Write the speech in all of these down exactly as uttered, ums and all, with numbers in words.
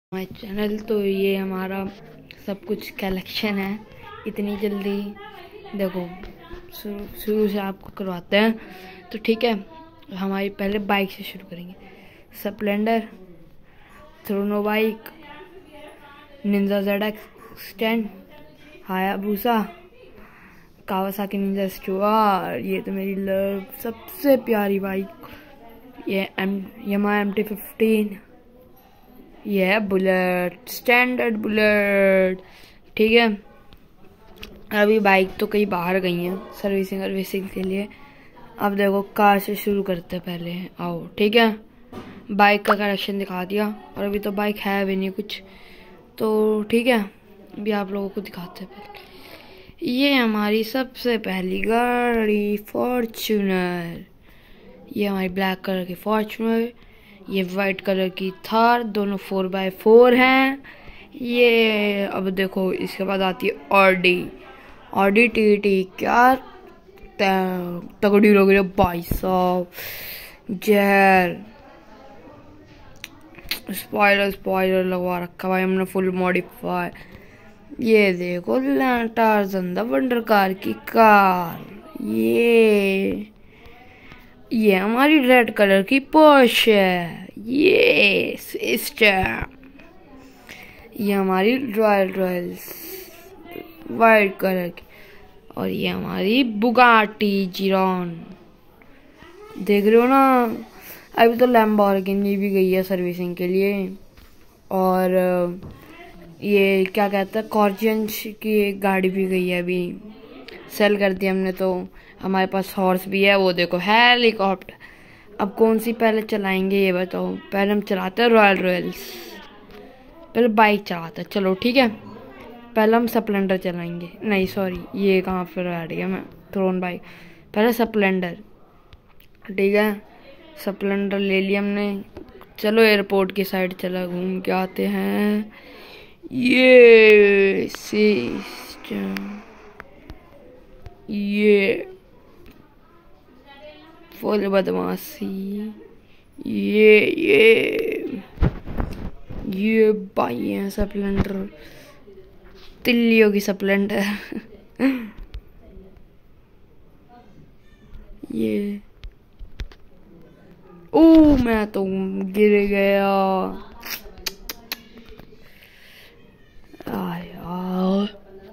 My channel. तो ये हमारा सब कुछ कलेक्शन है। इतनी जल्दी देखो शुरू शुरू से आपको करवाते हैं। तो ठीक है, हमारी पहले बाइक से शुरू करेंगे। स्प्लेंडर, थ्रोनो bike, Ninja Z X ten, Hayabusa, Kawasaki Ninja स्टुअर। ये तो मेरी लव सबसे प्यारी बाइक। ये M Yamaha M T fifteen. ये है बुलेट, स्टैंडर्ड बुलेट। ठीक है, अभी बाइक तो कहीं बाहर गई हैं सर्विसिंग सर्विसिंग के लिए। अब देखो कार से शुरू करते हैं पहले। आओ ठीक है, बाइक का कलेक्शन दिखा दिया और अभी तो बाइक है भी नहीं कुछ। तो ठीक है, अभी आप लोगों को दिखाते हैं पहले। ये हमारी सबसे पहली गाड़ी फॉर्च्यूनर। ये हमारी ब्लैक कलर की फॉर्च्यूनर, ये वाइट कलर की थार, दोनों फोर बाय फोर हैं। ये अब देखो इसके बाद आती है ऑडी। ऑडी टी टी क्या तगड़ी लग रही है भाई साहब। जहर स्पॉइलर स्पॉइलर लगवा रखा भाई हमने फुल मॉडिफाई। ये देखो टार्ज़न द वंडर कार की कार। ये ये हमारी रेड कलर की पोर्श है। ये सिस्टम। ये हमारी रॉयल रॉयल्स वाइट कलर की। और ये हमारी बुगाटी जीरोन। देख रहे हो ना, अभी तो लैम्बोर्गिनी भी गई है सर्विसिंग के लिए। और ये क्या कहता है कॉर्जियंस की एक गाड़ी भी गई है, अभी सेल कर दी हमने। तो हमारे पास हॉर्स भी है। वो देखो हेलीकॉप्टर। अब कौन सी पहले चलाएंगे ये बताओ। पहले हम चलाते हैं रॉयल रॉयल्स। पहले बाइक चलाते हैं, चलो ठीक है। पहले हम स्प्लेंडर चलाएंगे। नहीं सॉरी, ये कहाँ पर आ रही है मैं थ्रोन बाइक। पहले स्प्लेंडर, ठीक है। स्प्लेंडर ले लिया हमने। चलो एयरपोर्ट की साइड चला घूम के आते हैं। ये सिस्टम, ये फुल बदमाशी। ये ये ये भाई है स्प्लेंडर, तिल्लियों की स्प्लेंडर। ये ओ मैं तो गिर गया यार।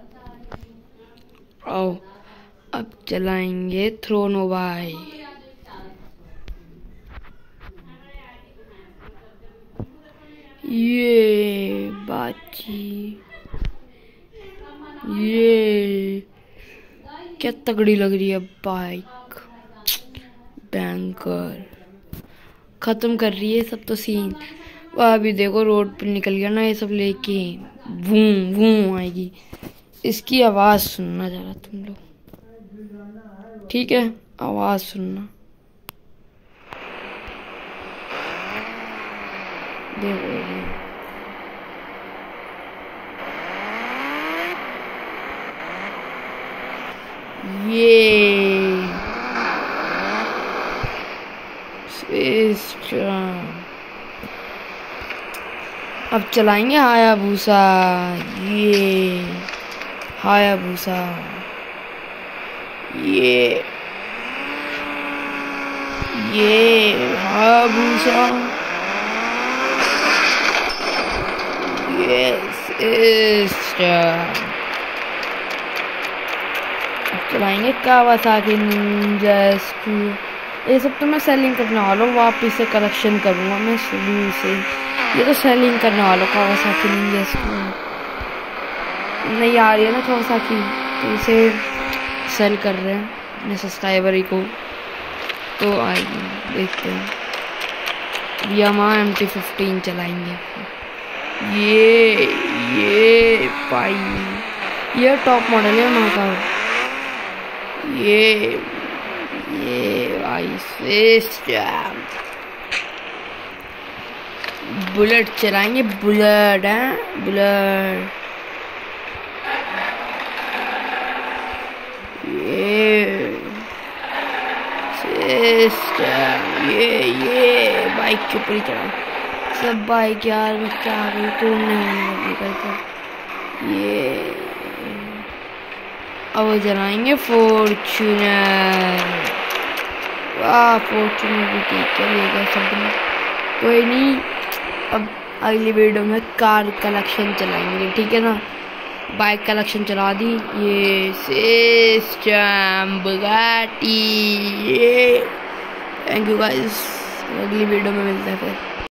आओ अब चलाएंगे थ्रोनो बाई। ये बाची, ये क्या तगड़ी लग रही है बाइक। बैंकर खत्म कर रही है सब तो सीन। वह अभी देखो रोड पर निकल गया ना ये सब लेके, वूं वूं आएगी। इसकी आवाज सुनना जरा तुम लोग, ठीक है। आवाज सुनना, देखो ये सिस्टम। अब चलाएंगे हायाबुसा। ये हायाबुसा, ये ये हायाबुसा, ये सिस्टम। चलाएंगे कावासाकी निंजा स्टुअर। ये सब तो मैं सेलिंग करने वाला हूँ, वापिस से कलेक्शन करूँगा मैं शुरू से। ये तो सेलिंग करने वाला हूँ कावासाकी निंजा स्टुअर। नहीं आ रही है ना कावासाकी, तो इसे सेल कर रहे हैं अपने सब्सक्राइबर ही को। तो आएगी, देखते हैं। यामाहा एम टी फिफ्टीन चलाएंगे। ये ये पाई, ये टॉप मॉडल है वहाँ का। ये ये भाई सिस्टम। बुलेट चलाएंगे, बुलेट है बुलेट। ये सिस्टम, ये ये बाइक के ऊपर ही चढ़ा मतलब बाइक यार मैं क्या करूँ, तोड़ने होने कर ये अब जलाएंगे फॉर्च्यूनर। वाह फॉर्च्यूनर भी ठीक है, लेगा सब कोई नहीं। अब अगली वीडियो में कार कलेक्शन चलाएंगे, ठीक है ना। बाइक कलेक्शन चला दी, ये system Bugatti. Thank you guys, अगली वीडियो में मिलते हैं फिर।